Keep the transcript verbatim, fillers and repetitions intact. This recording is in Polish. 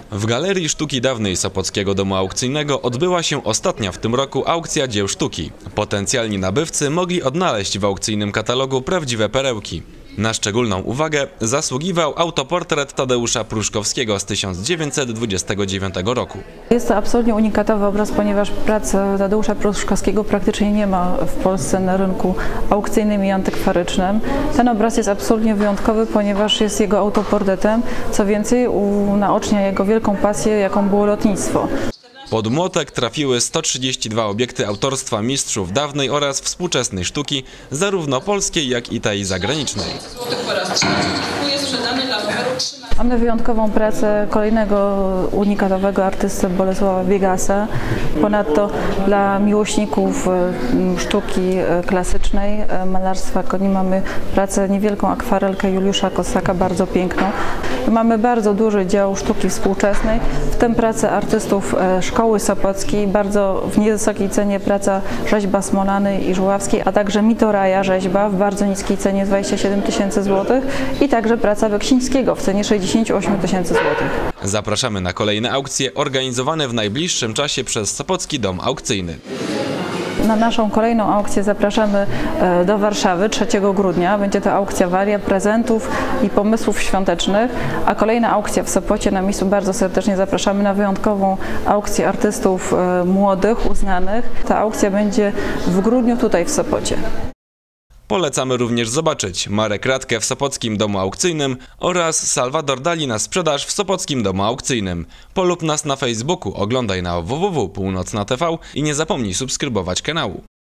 W Galerii Sztuki Dawnej Sopockiego Domu Aukcyjnego odbyła się ostatnia w tym roku aukcja dzieł sztuki. Potencjalni nabywcy mogli odnaleźć w aukcyjnym katalogu prawdziwe perełki. Na szczególną uwagę zasługiwał autoportret Tadeusza Pruszkowskiego z tysiąc dziewięćset dwudziestego dziewiątego roku. Jest to absolutnie unikatowy obraz, ponieważ prac Tadeusza Pruszkowskiego praktycznie nie ma w Polsce na rynku aukcyjnym i antykwarycznym. Ten obraz jest absolutnie wyjątkowy, ponieważ jest jego autoportretem. Co więcej, unaocznia jego wielką pasję, jaką było lotnictwo. Pod młotek trafiły sto trzydzieści dwa obiekty autorstwa mistrzów dawnej oraz współczesnej sztuki, zarówno polskiej, jak i tej zagranicznej. Mamy wyjątkową pracę kolejnego unikatowego artysty Bolesława Biegasa. Ponadto dla miłośników sztuki klasycznej, malarstwa koni mamy pracę, niewielką akwarelkę Juliusza Kosaka, bardzo piękną. Mamy bardzo duży dział sztuki współczesnej, w tym pracę artystów Szkoły Sopockiej, bardzo w niewysokiej cenie praca rzeźba Smolany i Żuławskiej, a także Mitoraja rzeźba w bardzo niskiej cenie dwadzieścia siedem tysięcy złotych i także praca Beksińskiego w cenie sześćdziesiąt osiem tysięcy złotych. Zapraszamy na kolejne aukcje organizowane w najbliższym czasie przez Sopocki Dom Aukcyjny. Na naszą kolejną aukcję zapraszamy do Warszawy trzeciego grudnia. Będzie to aukcja waria, prezentów i pomysłów świątecznych, a kolejna aukcja w Sopocie. Na miejscu bardzo serdecznie zapraszamy na wyjątkową aukcję artystów młodych, uznanych. Ta aukcja będzie w grudniu tutaj w Sopocie. Polecamy również zobaczyć Marek Radkę w Sopockim Domu Aukcyjnym oraz Salvador Dali na sprzedaż w Sopockim Domu Aukcyjnym. Polub nas na Facebooku, oglądaj na w w w kropka północna kropka t v i nie zapomnij subskrybować kanału.